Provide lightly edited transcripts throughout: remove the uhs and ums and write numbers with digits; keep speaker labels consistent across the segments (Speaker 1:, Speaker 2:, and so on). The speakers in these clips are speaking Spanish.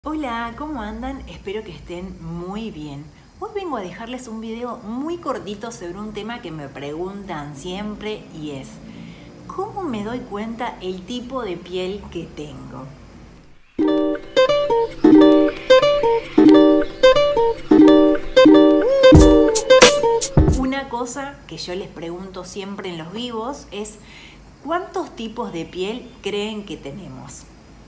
Speaker 1: Hola, ¿cómo andan? Espero que estén muy bien. Hoy vengo a dejarles un video muy cortito sobre un tema que me preguntan siempre y es ¿cómo me doy cuenta el tipo de piel que tengo? Una cosa que yo les pregunto siempre en los vivos es ¿cuántos tipos de piel creen que tenemos?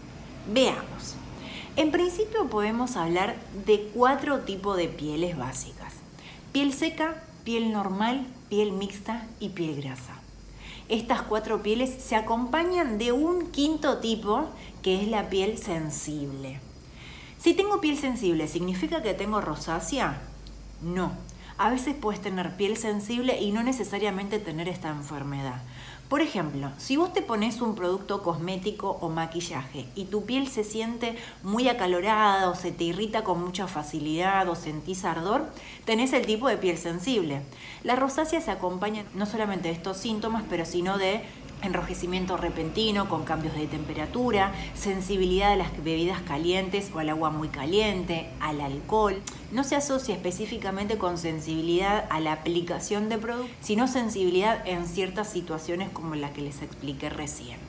Speaker 1: Veamos. En principio podemos hablar de 4 tipos de pieles básicas. Piel seca, piel normal, piel mixta y piel grasa. Estas 4 pieles se acompañan de un quinto tipo que es la piel sensible. Si tengo piel sensible, ¿significa que tengo rosácea? No. A veces puedes tener piel sensible y no necesariamente tener esta enfermedad. Por ejemplo, si vos te pones un producto cosmético o maquillaje y tu piel se siente muy acalorada o se te irrita con mucha facilidad o sentís ardor, tenés el tipo de piel sensible. La rosácea se acompaña no solamente de estos síntomas, pero sino de enrojecimiento repentino con cambios de temperatura, sensibilidad a las bebidas calientes o al agua muy caliente, al alcohol. No se asocia específicamente con sensibilidad a la aplicación de productos, sino sensibilidad en ciertas situaciones como la que les expliqué recién.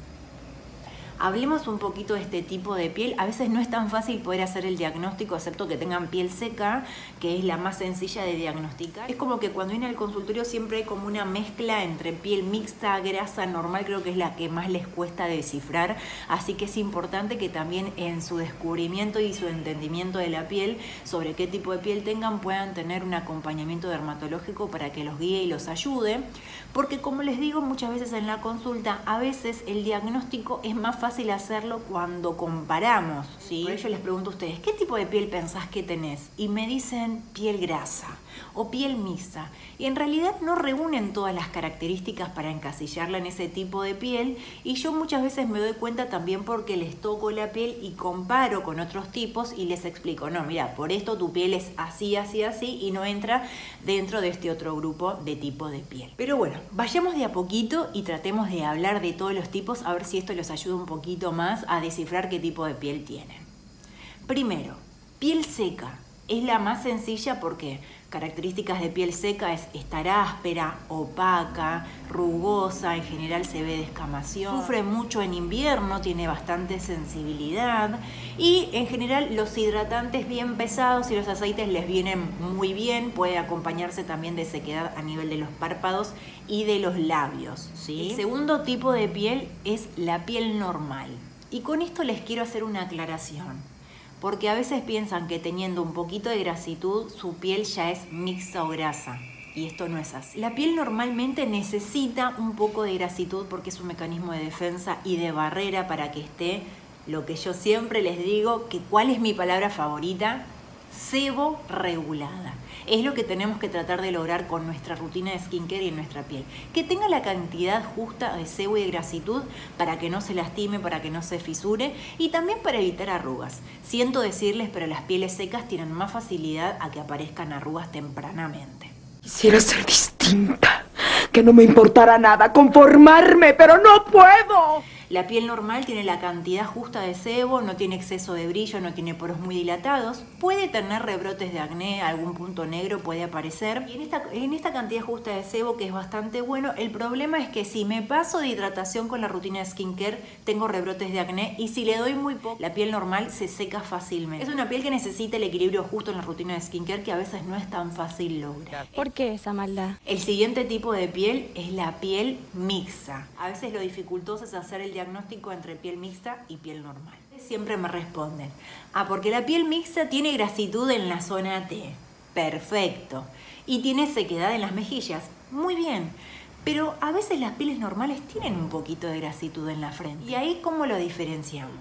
Speaker 1: Hablemos un poquito de este tipo de piel. A veces no es tan fácil poder hacer el diagnóstico, excepto que tengan piel seca, que es la más sencilla de diagnosticar. Es como que cuando viene al consultorio siempre hay como una mezcla entre piel mixta, grasa, normal, creo que es la que más les cuesta descifrar. Así que es importante que también en su descubrimiento y su entendimiento de la piel, sobre qué tipo de piel tengan, puedan tener un acompañamiento dermatológico para que los guíe y los ayude. Porque como les digo muchas veces en la consulta, a veces el diagnóstico es más fácil hacerlo cuando comparamos, ¿sí? Por ello les pregunto a ustedes, ¿qué tipo de piel pensás que tenés? Y me dicen piel grasa o piel mixta. Y en realidad no reúnen todas las características para encasillarla en ese tipo de piel. Y yo muchas veces me doy cuenta también porque les toco la piel y comparo con otros tipos y les explico, no, mira, por esto tu piel es así, así, así y no entra dentro de este otro grupo de tipo de piel. Pero bueno, vayamos de a poquito y tratemos de hablar de todos los tipos, a ver si esto los ayuda un poquito más a descifrar qué tipo de piel tienen. Primero, piel seca. Es la más sencilla porque características de piel seca es estar áspera, opaca, rugosa, en general se ve descamación, sufre mucho en invierno, tiene bastante sensibilidad y en general los hidratantes bien pesados y los aceites les vienen muy bien, puede acompañarse también de sequedad a nivel de los párpados y de los labios, ¿sí? El segundo tipo de piel es la piel normal y con esto les quiero hacer una aclaración. Porque a veces piensan que teniendo un poquito de grasitud su piel ya es mixta o grasa. Y esto no es así. La piel normalmente necesita un poco de grasitud porque es un mecanismo de defensa y de barrera para que esté, lo que yo siempre les digo, que ¿cuál es mi palabra favorita? Sebo regulada. Es lo que tenemos que tratar de lograr con nuestra rutina de skincare y en nuestra piel. Que tenga la cantidad justa de sebo y de grasitud para que no se lastime, para que no se fisure y también para evitar arrugas. Siento decirles, pero las pieles secas tienen más facilidad a que aparezcan arrugas tempranamente.
Speaker 2: Quisiera ser distinta, que no me importara nada, conformarme, pero no puedo.
Speaker 1: La piel normal tiene la cantidad justa de sebo, no tiene exceso de brillo, no tiene poros muy dilatados, puede tener rebrotes de acné, algún punto negro puede aparecer. Y en esta cantidad justa de sebo, que es bastante bueno, el problema es que si me paso de hidratación con la rutina de skincare, tengo rebrotes de acné y si le doy muy poco, la piel normal se seca fácilmente. Es una piel que necesita el equilibrio justo en la rutina de skincare que a veces no es tan fácil lograr.
Speaker 3: ¿Por qué esa maldad?
Speaker 1: El siguiente tipo de piel es la piel mixta. A veces lo dificultoso es hacer el diagnóstico entre piel mixta y piel normal. Siempre me responden, porque la piel mixta tiene grasitud en la zona T. Perfecto. Y tiene sequedad en las mejillas. Muy bien. Pero a veces las pieles normales tienen un poquito de grasitud en la frente. ¿Y ahí cómo lo diferenciamos?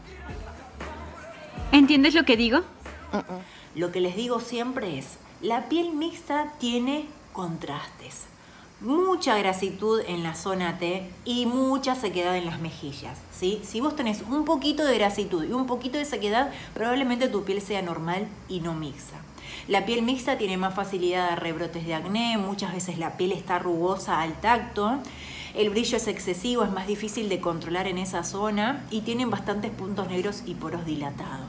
Speaker 3: ¿Entiendes lo que digo?
Speaker 1: Lo que les digo siempre es, la piel mixta tiene contrastes. Mucha grasitud en la zona T y mucha sequedad en las mejillas, ¿sí? Si vos tenés un poquito de grasitud y un poquito de sequedad, probablemente tu piel sea normal y no mixta. La piel mixta tiene más facilidad a rebrotes de acné, muchas veces la piel está rugosa al tacto, el brillo es excesivo, es más difícil de controlar en esa zona y tienen bastantes puntos negros y poros dilatados.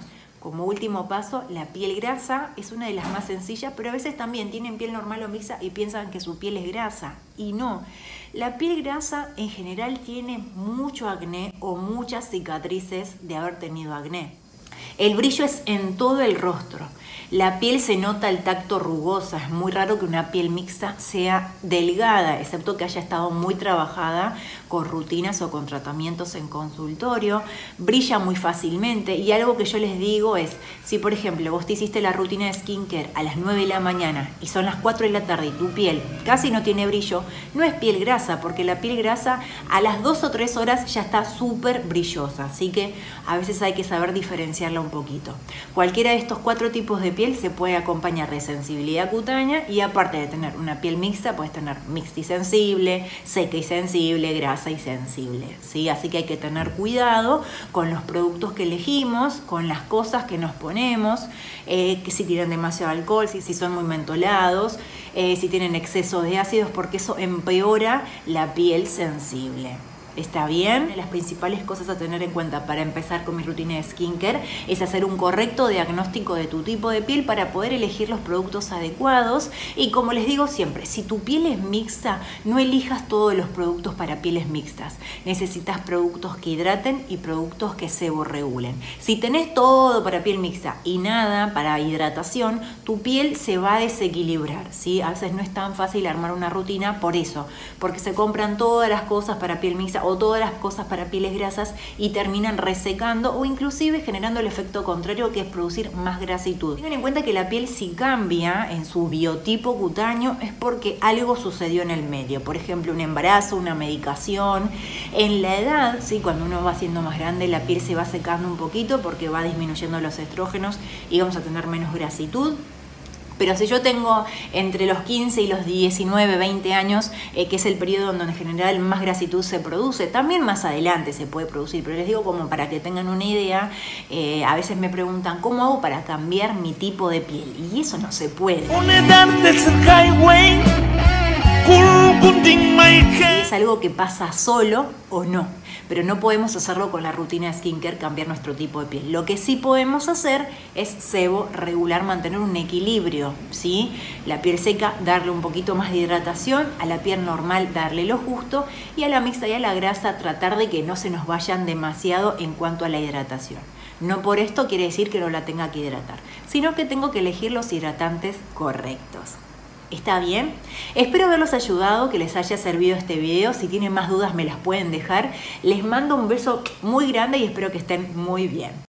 Speaker 1: Como último paso, la piel grasa es una de las más sencillas, pero a veces también tienen piel normal o mixta y piensan que su piel es grasa. Y no, la piel grasa en general tiene mucho acné o muchas cicatrices de haber tenido acné. El brillo es en todo el rostro. La piel se nota al tacto rugosa. Es muy raro que una piel mixta sea delgada, excepto que haya estado muy trabajada con rutinas o con tratamientos en consultorio. Brilla muy fácilmente y algo que yo les digo es, si por ejemplo vos te hiciste la rutina de skincare a las 9 de la mañana y son las 4 de la tarde y tu piel casi no tiene brillo, no es piel grasa, porque la piel grasa a las 2 o 3 horas ya está súper brillosa. Así que a veces hay que saber diferenciarla un poquito. Cualquiera de estos 4 tipos de piel se puede acompañar de sensibilidad cutánea y aparte de tener una piel mixta, puedes tener mixta y sensible, seca y sensible, grasa y sensible, ¿sí? Así que hay que tener cuidado con los productos que elegimos, con las cosas que nos ponemos, que si tienen demasiado alcohol, si son muy mentolados, si tienen exceso de ácidos, porque eso empeora la piel sensible. ¿Está bien? Las principales cosas a tener en cuenta para empezar con mi rutina de skincare es hacer un correcto diagnóstico de tu tipo de piel para poder elegir los productos adecuados. Y como les digo siempre, si tu piel es mixta, no elijas todos los productos para pieles mixtas. Necesitas productos que hidraten y productos que seborregulen. Si tenés todo para piel mixta y nada para hidratación, tu piel se va a desequilibrar, ¿sí? A veces no es tan fácil armar una rutina por eso, porque se compran todas las cosas para piel mixta o todas las cosas para pieles grasas y terminan resecando o inclusive generando el efecto contrario, que es producir más grasitud. Tengan en cuenta que la piel, si cambia en su biotipo cutáneo, es porque algo sucedió en el medio. Por ejemplo, un embarazo, una medicación. En la edad, ¿sí? Cuando uno va siendo más grande, la piel se va secando un poquito porque va disminuyendo los estrógenos y vamos a tener menos grasitud. Pero si yo tengo entre los 15 y los 19, 20 años, que es el periodo donde en general más grasitud se produce, también más adelante se puede producir, pero les digo como para que tengan una idea, a veces me preguntan, ¿cómo hago para cambiar mi tipo de piel? Y eso no se puede. Es algo que pasa solo o no, pero no podemos hacerlo con la rutina de skincare, cambiar nuestro tipo de piel. Lo que sí podemos hacer es sebo regular, mantener un equilibrio, ¿sí? La piel seca, darle un poquito más de hidratación, a la piel normal darle lo justo y a la mixta y a la grasa tratar de que no se nos vayan demasiado en cuanto a la hidratación. No por esto quiere decir que no la tenga que hidratar, sino que tengo que elegir los hidratantes correctos. ¿Está bien? Espero haberlos ayudado, que les haya servido este video. Si tienen más dudas me las pueden dejar. Les mando un beso muy grande y espero que estén muy bien.